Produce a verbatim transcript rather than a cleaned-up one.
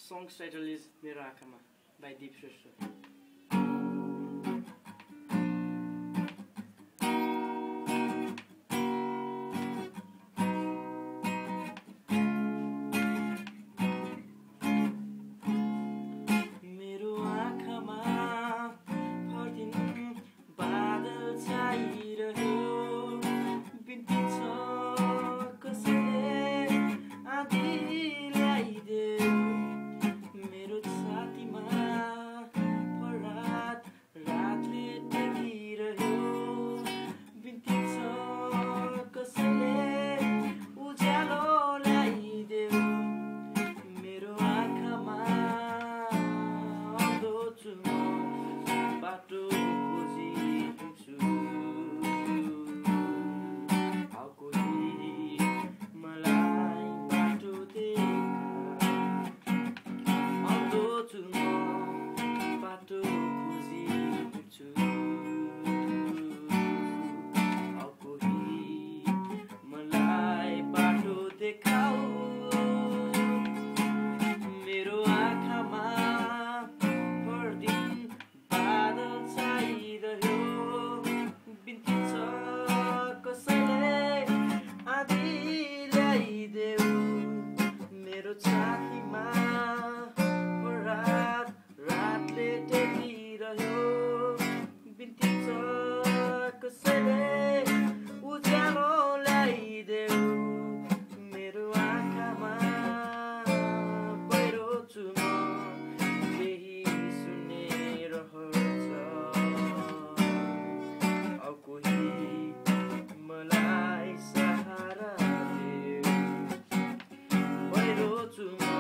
Song's title is Mero ankha by Deep Shrestha. मेरो आँखामा हरदिन बादल छाइरह्यो बिन्ती छ कसैले आँधी ल्याइदेऊ मेरो छातीमा फरात रातले टेकिरह्यो बिन्ती छ कसैले उज्यालो ल्याइदेऊ मेरो आँखामा अन्धो छु म बाटो खोजिन्छु आओ कोही मलाई बाटो देखा अन्धो छु म बाटो खोजिन्छु आओ कोही मलाई बाटो देखाऊ मेरो आँखामा हरदिन बादल छाइरह्यो बिन्ती छ कसैले आँधी ल्याइदेऊ मेरो छातीमा रात रातले टेकिरह्यो बिन्ती छ कसैले उज्यालो ल्याइदेऊ मेरो आँखामा पहिरो छु म केही सुन्ने रहन्छ औ कोही मलाई सहारा देऊ पहिरो छु म